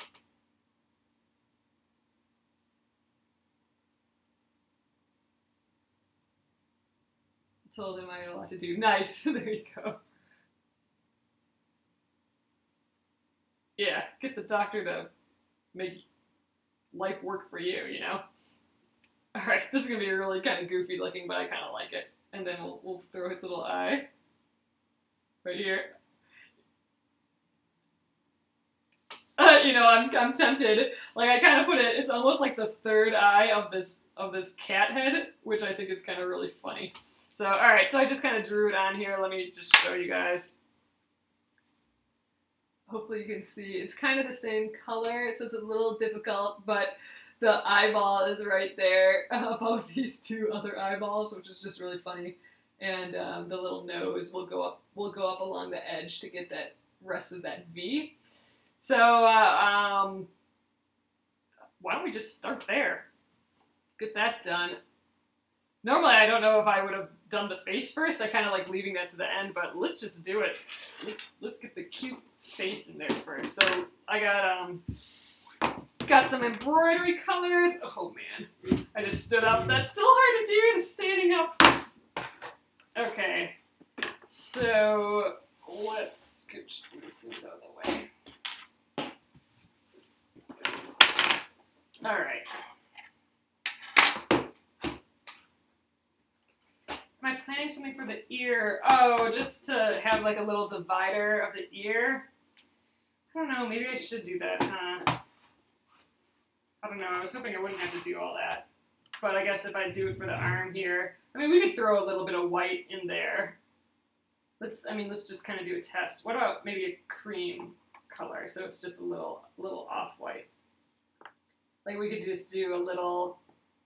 I told him I had a lot to do. Nice, there you go. Yeah, get the doctor to make life work for you, you know? Alright, this is going to be really kind of goofy looking, but I kind of like it. And then we'll, we'll throw his little eye right here. Uh, you know, I'm, I'm tempted. Like, I kind of put it, it's almost like the third eye of this, of this cat head, which I think is kind of really funny. So, alright, so I just kind of drew it on here. Let me just show you guys. Hopefully you can see. It's kind of the same color, so it's a little difficult, but the eyeball is right there above these two other eyeballs, which is just really funny. And um, the little nose will go up, will go up along the edge to get that rest of that V. So uh, um, why don't we just start there? Get that done. Normally I don't know if I would have done the face first. I kind of like leaving that to the end, but let's just do it. Let's let's get the cute face in there first. So I got um got some embroidery colors. Oh man, I just stood up. That's still hard to do, standing up. Okay, so let's scooch these things out of the way. All right. Am I planning something for the ear? Oh, just to have like a little divider of the ear. I don't know, maybe I should do that, huh? I don't know, I was hoping I wouldn't have to do all that. But I guess if I do it for the arm here, I mean, we could throw a little bit of white in there. Let's, I mean, let's just kind of do a test. What about maybe a cream color? So it's just a little, little off-white. Like we could just do a little,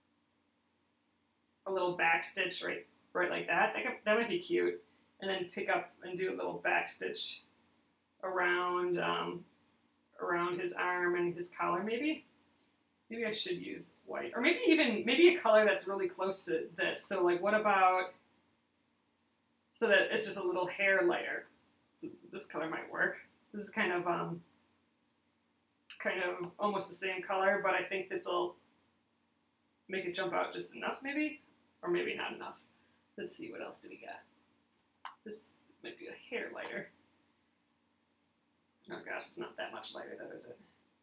a little back stitch right, right like that. That, could, that might be cute. And then pick up and do a little back stitch around, um, around his arm and his collar, maybe. Maybe I should use white, or maybe even maybe a color that's really close to this. So like, what about so that it's just a little hair lighter? So this color might work. This is kind of um. kind of almost the same color, but I think this will make it jump out just enough, maybe, or maybe not enough. Let's see, what else do we got? This might be a hair lighter. Oh gosh, it's not that much lighter though, is it?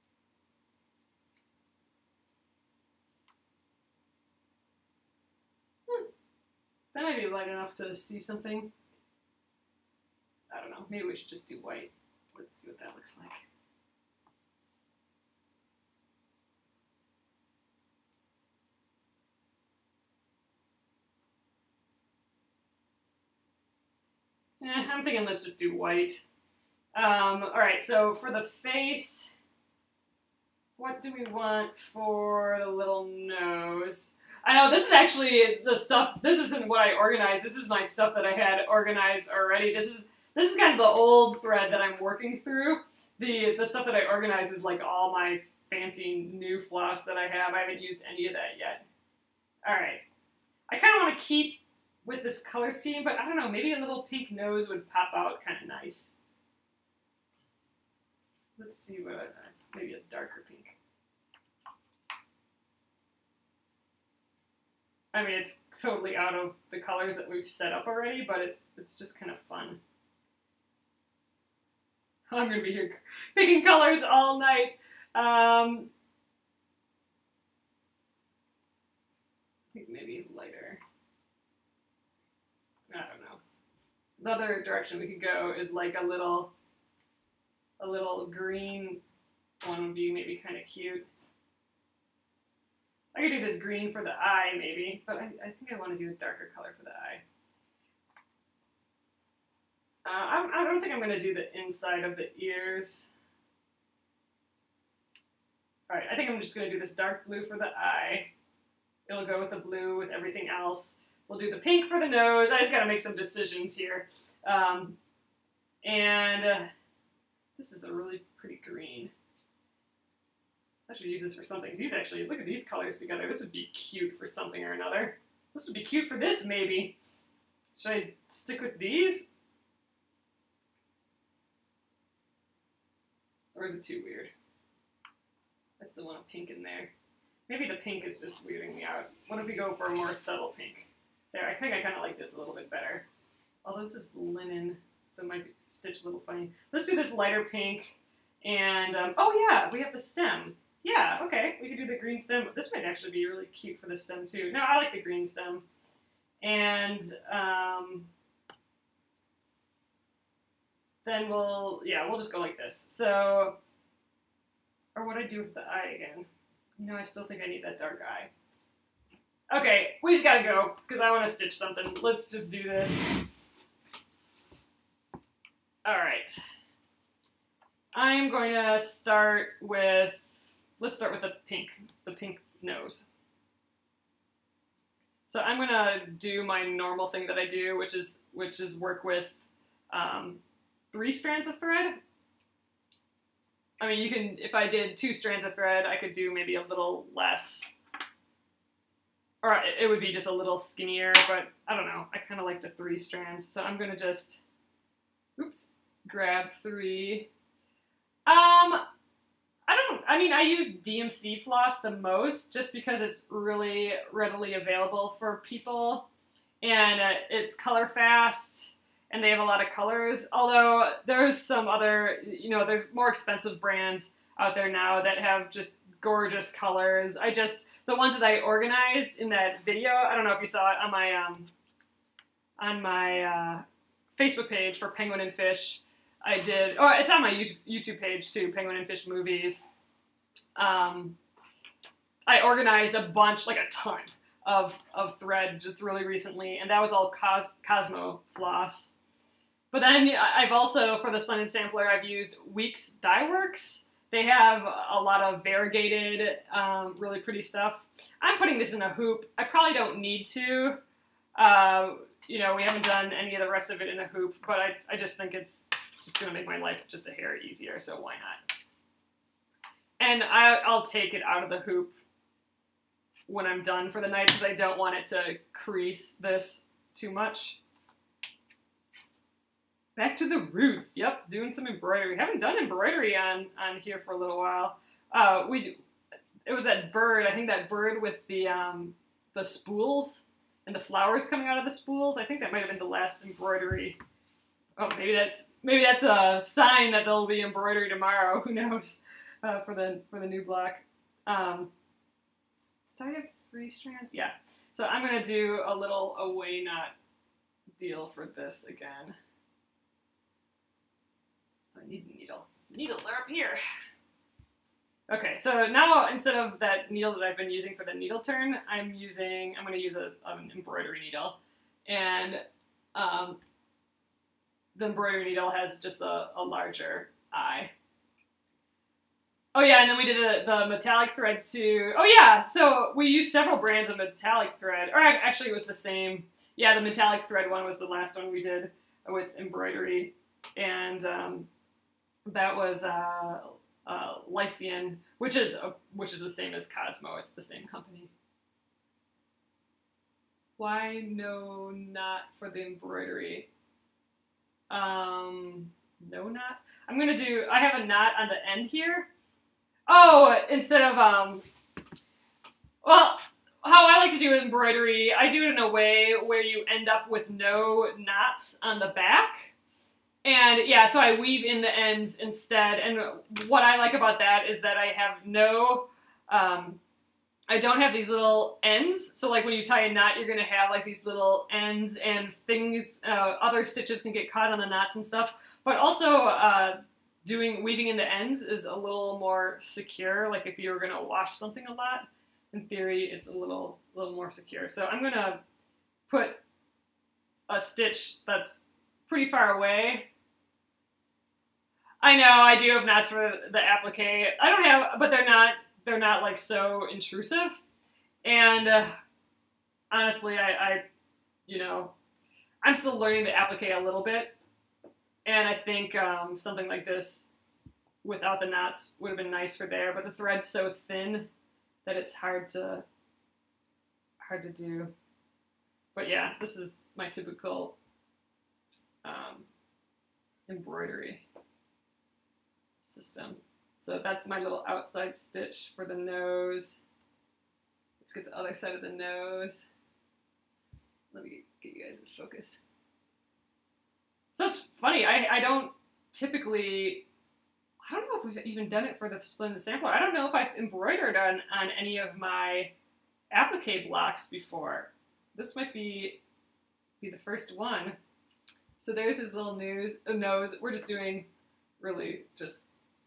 Hmm. That might be light enough to see something. I don't know, maybe we should just do white. Let's see what that looks like. Eh, I'm thinking let's just do white. Um, all right, so for the face, what do we want for the little nose? I know this is actually the stuff, this isn't what I organized. This is my stuff that I had organized already. This is this is kind of the old thread that I'm working through. The, the stuff that I organized is like all my fancy new floss that I have. I haven't used any of that yet. All right, I kind of want to keep with this color scheme, but I don't know, maybe a little pink nose would pop out kind of nice. Let's see what, uh, maybe a darker pink. I mean, it's totally out of the colors that we've set up already, but it's it's just kind of fun. I'm gonna be here picking colors all night. Um, I think maybe lighter. I don't know. The other direction we could go is like a little, a little green one would be maybe kind of cute. I could do this green for the eye maybe, but I, I think I want to do a darker color for the eye. Uh, I, I don't think I'm going to do the inside of the ears. All right, I think I'm just going to do this dark blue for the eye. It'll go with the blue with everything else. We'll do the pink for the nose. I just got to make some decisions here. Um, and uh, this is a really pretty green. I should use this for something. These actually, look at these colors together. This would be cute for something or another. This would be cute for this, maybe. Should I stick with these? Or is it too weird? I still want a pink in there. Maybe the pink is just weirding me out. What if we go for a more subtle pink? There, I think I kind of like this a little bit better. Although this is linen, so it might be stitched a little funny. Let's do this lighter pink. And, um, oh yeah, we have the stem. Yeah, okay, we could do the green stem. This might actually be really cute for the stem too. No, I like the green stem. And um, then we'll, yeah, we'll just go like this. So, or what I do with the eye again? You know, I still think I need that dark eye. Okay, we just gotta go, because I want to stitch something. Let's just do this. Alright. I'm going to start with, let's start with the pink, the pink nose. So I'm going to do my normal thing that I do, which is, which is work with um, three strands of thread. I mean, you can, if I did two strands of thread, I could do maybe a little less. or it would be just a little skinnier, but I don't know. I kind of like the three strands, so I'm gonna just, oops, grab three. Um, I don't, I mean, I use D M C floss the most just because it's really readily available for people, and uh, it's color fast, and they have a lot of colors, although there's some other, you know, there's more expensive brands out there now that have just gorgeous colors. I just, the ones that I organized in that video, I don't know if you saw it on my, um, on my uh, Facebook page for Penguin and Fish, I did, oh, it's on my YouTube page too, Penguin and Fish Movies. Um, I organized a bunch, like a ton of, of thread just really recently, and that was all Cos Cosmo floss. But then I've also, for the Splendid Sampler, I've used Weeks Dye Works. They have a lot of variegated, um, really pretty stuff. I'm putting this in a hoop. I probably don't need to. Uh, you know, we haven't done any of the rest of it in a hoop, but I, I just think it's just going to make my life just a hair easier, so why not? And I, I'll take it out of the hoop when I'm done for the night because I don't want it to crease this too much. Back to the roots. Yep, doing some embroidery. Haven't done embroidery on, on here for a little while. Uh, we It was that bird, I think that bird with the, um, the spools and the flowers coming out of the spools. I think that might have been the last embroidery. Oh, maybe that's, maybe that's a sign that there'll be embroidery tomorrow. Who knows? Uh, for the for the new block. Um, did I have three strands? Yeah. So I'm gonna do a little away knot deal for this again. I need a needle. Needles are up here. Okay, so now instead of that needle that I've been using for the needle turn, I'm using, I'm gonna use a, an embroidery needle. And um, the embroidery needle has just a, a larger eye. Oh yeah, and then we did the, the metallic thread too. Oh yeah, so we used several brands of metallic thread, or actually it was the same. Yeah, the metallic thread one was the last one we did with embroidery, and um, that was uh, uh, Lycian, which is a, which is the same as Cosmo. It's the same company. Why no knot for the embroidery? Um, no knot. I'm gonna do. I have a knot on the end here. Oh, instead of, um, well, how I like to do embroidery, I do it in a way where you end up with no knots on the back. And yeah, so I weave in the ends instead. And what I like about that is that I have no, um, I don't have these little ends. So like when you tie a knot, you're going to have like these little ends and things, uh, other stitches can get caught on the knots and stuff. But also, uh, doing weaving in the ends is a little more secure. Like if you were going to wash something a lot, in theory, it's a little, little more secure. So I'm going to put a stitch that's pretty far away. I know I do have knots for the applique. I don't have, but they're not, they're not like so intrusive. And uh, honestly, I, I, you know, I'm still learning the applique a little bit. And I think um, something like this without the knots would have been nice for there, but the thread's so thin that it's hard to hard to do. But yeah, this is my typical um, embroidery system. So that's my little outside stitch for the nose. Let's get the other side of the nose. Let me get you guys in focus. So it's funny, I, I don't typically, I don't know if we've even done it for the Splendid Sampler. I don't know if I've embroidered on, on any of my applique blocks before. This might be, be the first one. So there's his little nose, uh, nose. We're just doing really just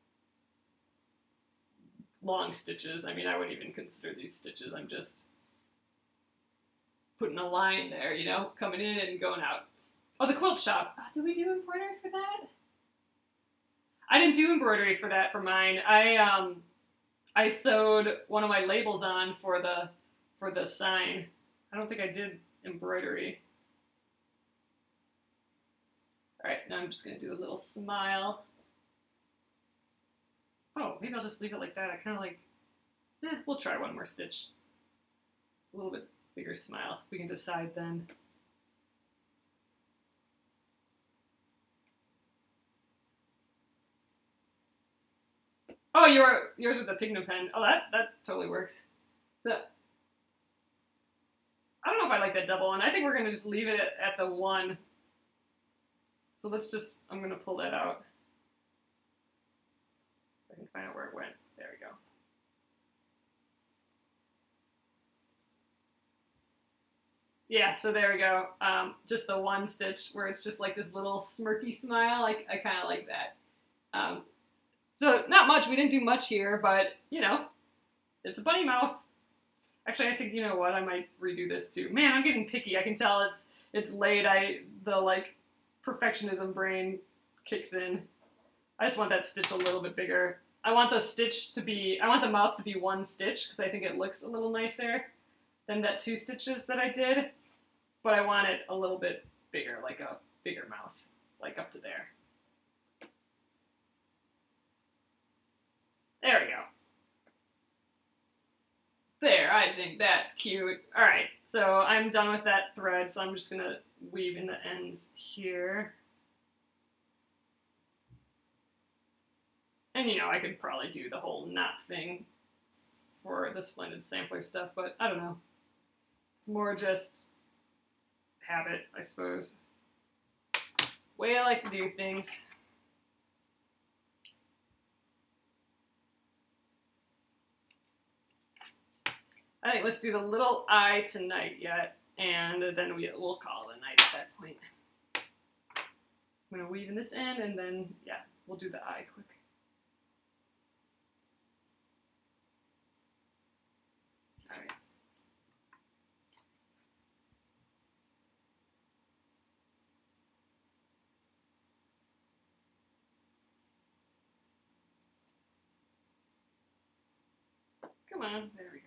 long stitches. I mean, I wouldn't even consider these stitches. I'm just putting a line there, you know, coming in and going out. Oh, the quilt shop. Oh, did we do embroidery for that? I didn't do embroidery for that for mine. I um, I sewed one of my labels on for the for the sign. I don't think I did embroidery. All right, now I'm just gonna do a little smile. Oh, maybe I'll just leave it like that. I kind of like. Eh, we'll try one more stitch. A little bit, bigger smile. We can decide then. Oh, your yours with the pigment pen. Oh, that that totally works. So I don't know if I like that double one. I think we're gonna just leave it at, at the one. So let's just, I'm gonna pull that out. I can find out where it went. There we go. Yeah, so there we go. Um, just the one stitch where it's just like this little smirky smile. Like, I kind of like that. Um, so not much. We didn't do much here, but you know, it's a bunny mouth. Actually, I think, you know what? I might redo this too. Man, I'm getting picky. I can tell it's it's late. I the like perfectionism brain kicks in. I just want that stitch a little bit bigger. I want the stitch to be. I want the mouth to be one stitch because I think it looks a little nicer than that two stitches that I did. But I want it a little bit bigger, like a bigger mouth, like up to there. There we go. There, I think that's cute. All right, so I'm done with that thread, so I'm just gonna weave in the ends here. And you know, I could probably do the whole knot thing for the Splendid Sampler stuff, but I don't know. It's more just habit, I suppose. Way I like to do things. I think let's do the little eye tonight yet, and then we, we'll call it a night at that point. I'm going to weave in this end, and then, yeah, we'll do the eye quick. All right. Come on, there we go.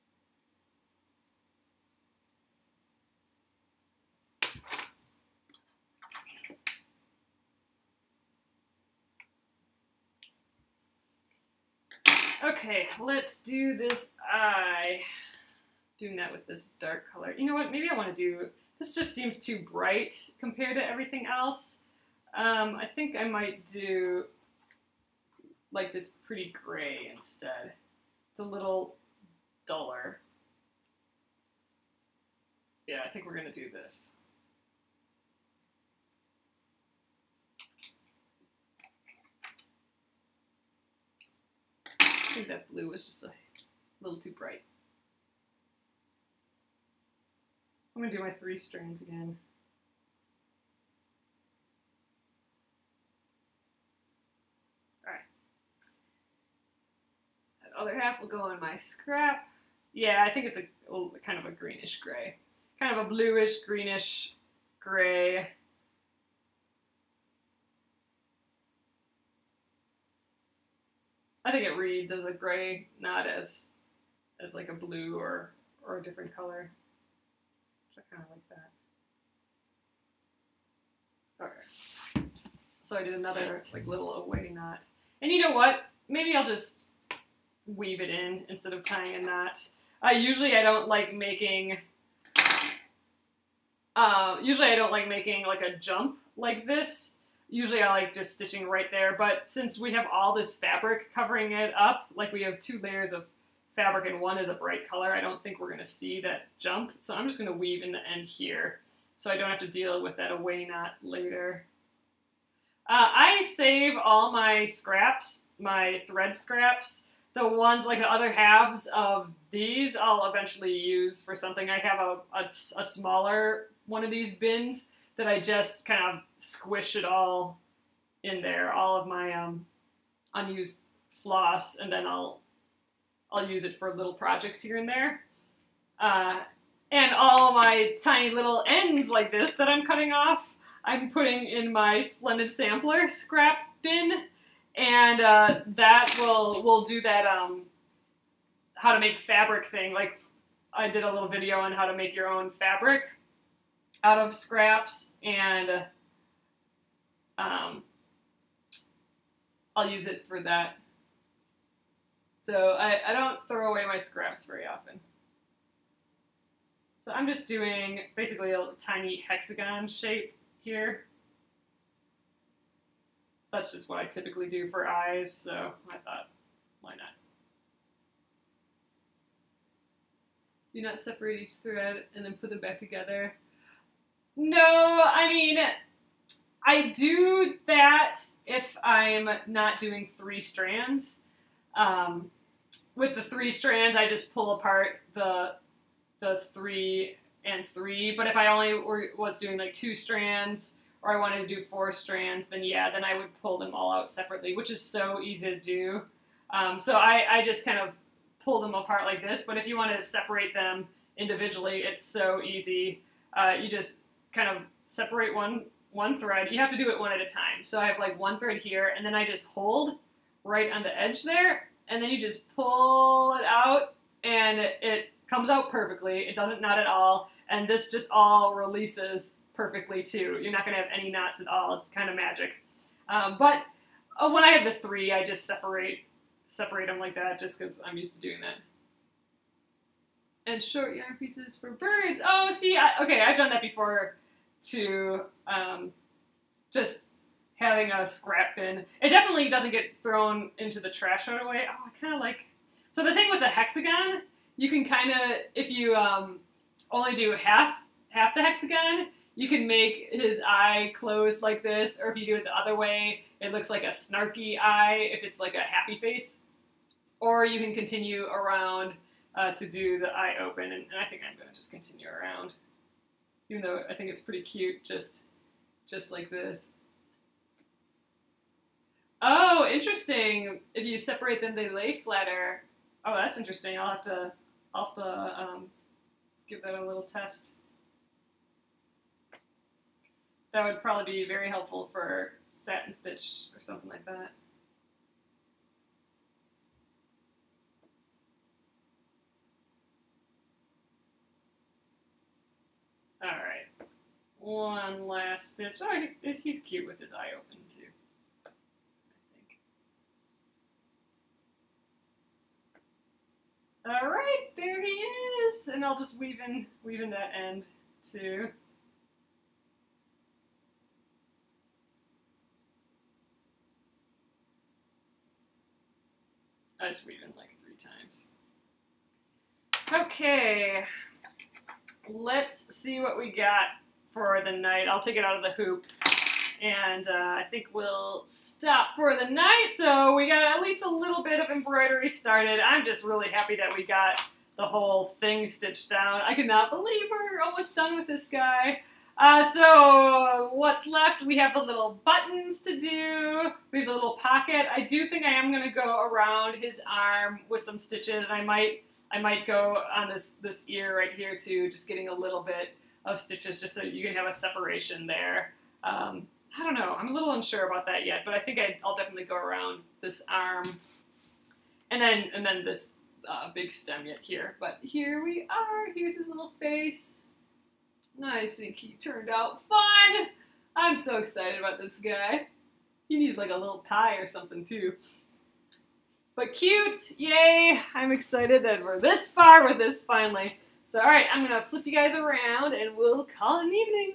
Okay, let's do this eye. Doing that with this dark color. You know what? Maybe I want to do, this just seems too bright compared to everything else. Um, I think I might do like this pretty gray instead. It's a little duller. Yeah, I think we're going to do this. I think that blue was just a little too bright. I'm going to do my three strands again. Alright. That other half will go on my scrap. Yeah, I think it's a, a kind of a greenish gray. Kind of a bluish, greenish gray. I think it reads as a gray, not as as like a blue or or a different color. Which I kind of like that. Okay. So I did another like little away knot. And you know what? Maybe I'll just weave it in instead of tying a knot. Uh, usually I don't like making. Uh, usually I don't like making like a jump like this. Usually I like just stitching right there, but since we have all this fabric covering it up, like we have two layers of fabric and one is a bright color, I don't think we're going to see that jump. So I'm just going to weave in the end here so I don't have to deal with that away knot later. Uh, I save all my scraps, my thread scraps, the ones like the other halves of these I'll eventually use for something. I have a, a, a smaller one of these bins that I just kind of squish it all in there, all of my um, unused floss, and then I'll I'll use it for little projects here and there. Uh, and all my tiny little ends like this that I'm cutting off, I'm putting in my Splendid Sampler scrap bin, and uh, that will will do that um, how to make fabric thing. Like I did a little video on how to make your own fabric out of scraps, and um, I'll use it for that. So I, I don't throw away my scraps very often. So I'm just doing basically a tiny hexagon shape here. That's just what I typically do for eyes, so I thought, why not? Do not separate each thread and then put them back together. No, I mean, I do that if I'm not doing three strands. Um, with the three strands, I just pull apart the the three and three. But if I only were, was doing like two strands, or I wanted to do four strands, then yeah, then I would pull them all out separately, which is so easy to do. Um, so I, I just kind of pull them apart like this. But if you want to separate them individually, it's so easy. Uh, you just kind of separate one one thread. You have to do it one at a time. So I have like one thread here, and then I just hold right on the edge there, and then you just pull it out, and it, it comes out perfectly. It doesn't knot at all, and this just all releases perfectly too. You're not going to have any knots at all. It's kind of magic. Um, but uh, when I have the three, I just separate separate them like that, just because I'm used to doing that. And short yarn pieces for birds. Oh, see, I, okay, I've done that before too. Um, just having a scrap bin. It definitely doesn't get thrown into the trash right away. Oh, I kind of like... So the thing with the hexagon, you can kind of, if you um, only do half, half the hexagon, you can make his eye closed like this, or if you do it the other way, it looks like a snarky eye if it's like a happy face. Or you can continue around uh, to do the eye open, and, and I think I'm going to just continue around. Even though I think it's pretty cute, just, just like this. Oh, interesting. If you separate them, they lay flatter. Oh, that's interesting. I'll have to, I'll have to um, give that a little test. That would probably be very helpful for satin stitch or something like that. All right, one last stitch. Oh, he's, he's cute with his eye open too, I think. All right, there he is, and I'll just weave in, weave in that end too. I just weave in like three times. Okay, let's see what we got for the night. I'll take it out of the hoop, and uh, I think we'll stop for the night. So we got at least a little bit of embroidery started. I'm just really happy that we got the whole thing stitched down. I could not believe we're almost done with this guy. Uh, so what's left? We have the little buttons to do. We have the little pocket. I do think I am going to go around his arm with some stitches, and I might I might go on this this ear right here too, just getting a little bit of stitches just so you can have a separation there. Um, I don't know. I'm a little unsure about that yet, but I think I, I'll definitely go around this arm, and then and then this uh, big stem yet here. But here we are. Here's his little face. I think he turned out fun. I'm so excited about this guy. He needs like a little tie or something too. But cute, yay. I'm excited that we're this far with this finally. So all right, I'm gonna flip you guys around and we'll call it an evening.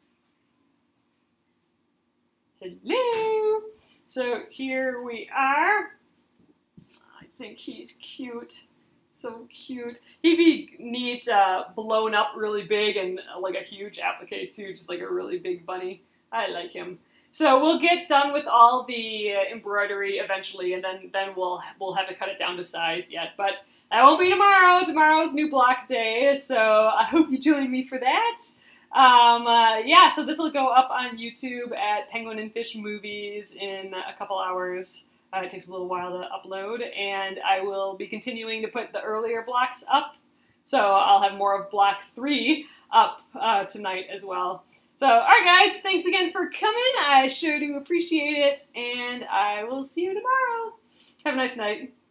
Hello. So here we are. I think he's cute. So cute. He'd be neat uh, blown up really big and uh, like a huge applique too, just like a really big bunny. I like him. So we'll get done with all the uh, embroidery eventually, and then then we'll we'll have to cut it down to size yet. But that won't be tomorrow. Tomorrow's new block day, so I hope you join me for that. Um, uh, yeah, so this will go up on YouTube at Penguin and Fish Movies in a couple hours. Uh, it takes a little while to upload, and I will be continuing to put the earlier blocks up. So I'll have more of block three up uh, tonight as well. So, all right, guys, thanks again for coming. I sure do appreciate it, and I will see you tomorrow. Have a nice night.